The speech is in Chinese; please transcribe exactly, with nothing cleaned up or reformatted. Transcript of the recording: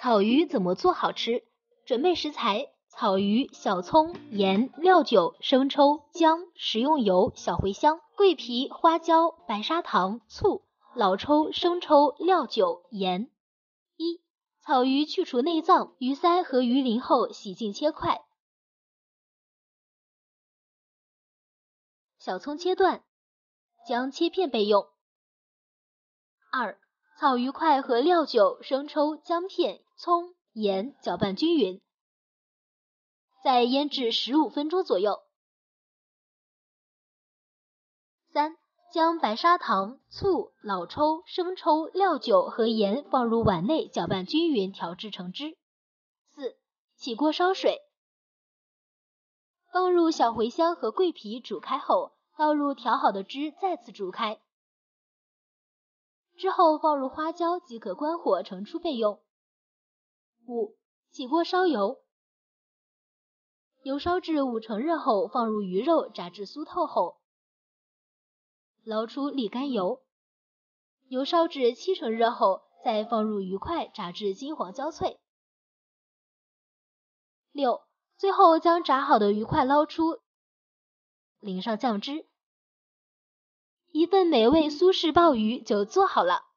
草鱼怎么做好吃？准备食材：草鱼、小葱、盐、料酒、生抽、姜、食用油、小茴香、桂皮、花椒、白砂糖、醋、老抽、生抽、料酒、盐。一、草鱼去除内脏，鱼鳃和鱼鳞后洗净切块。小葱切段，姜切片备用。二、草鱼块和料酒、生抽、姜片、葱、盐搅拌均匀，再腌制十五分钟左右。三、将白砂糖、醋、老抽、生抽、料酒和盐放入碗内搅拌均匀，调制成汁。四、起锅烧水，放入小茴香和桂皮煮开后，倒入调好的汁，再次煮开。之后放入花椒即可关火盛出备用。五、起锅烧油，油烧至五成热后，放入鱼肉，炸至酥透后，捞出沥干油。油烧至七成热后，再放入鱼块，炸至金黄焦脆。六、最后将炸好的鱼块捞出，淋上酱汁，一份美味苏式鲍鱼就做好了。